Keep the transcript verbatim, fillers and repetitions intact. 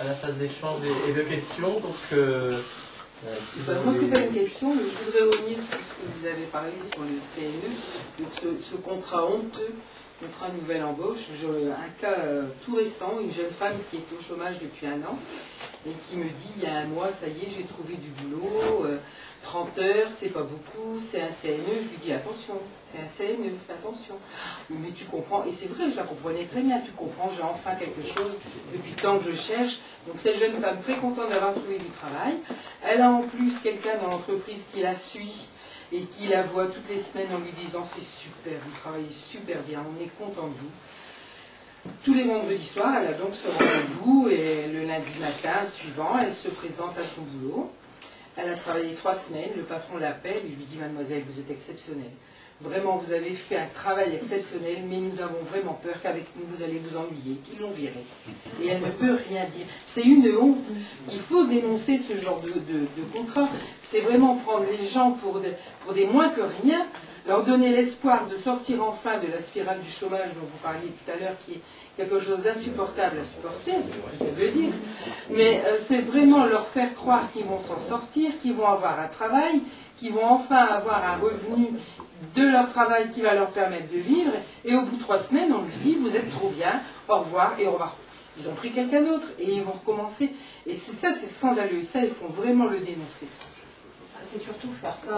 à la phase d'échange et, et de questions. Donc, euh, euh, si bah, vous moi, voulez... c'est pas une question, mais je voudrais revenir sur ce que vous avez parlé sur le C N E, donc ce, ce contrat honteux, contrat nouvelle embauche. J'ai un cas euh, tout récent, une jeune femme qui est au chômage depuis un an et qui me dit il y a un mois, ça y est, j'ai trouvé du boulot, euh, trente heures, c'est pas beaucoup, c'est un C N E. Je lui dis attention, c'est un C N E, fais attention. Mais tu comprends, et c'est vrai, je la comprenais très bien, tu comprends, j'ai enfin quelque chose depuis le temps que je cherche. Donc cette jeune femme très contente d'avoir trouvé du travail. Elle a en plus quelqu'un dans l'entreprise qui la suit et qui la voit toutes les semaines en lui disant c'est super, vous travaillez super bien, on est content de vous. Tous les vendredis soirs, elle a donc ce rendez-vous et le lundi matin suivant, elle se présente à son boulot. Elle a travaillé trois semaines, le patron l'appelle, il lui dit mademoiselle, vous êtes exceptionnelle. Vraiment, vous avez fait un travail exceptionnel, mais nous avons vraiment peur qu'avec nous, vous allez vous ennuyer, qu'ils l'ont virée. Et elle ne peut rien dire. C'est une honte. Il faut dénoncer ce genre de, de, de contrat. C'est vraiment prendre les gens pour, de, pour des moins que rien, leur donner l'espoir de sortir enfin de la spirale du chômage dont vous parliez tout à l'heure, qui est quelque chose d'insupportable à supporter, je peux le dire. Mais euh, c'est vraiment leur faire croire qu'ils vont s'en sortir, qu'ils vont avoir un travail, qu'ils vont enfin avoir un revenu de leur travail qui va leur permettre de vivre, et au bout de trois semaines, on lui dit, vous êtes trop bien, au revoir, et au revoir. Ils ont pris quelqu'un d'autre, et ils vont recommencer. Et c'est ça, c'est scandaleux, ça, il faut vraiment le dénoncer. C'est surtout faire peur.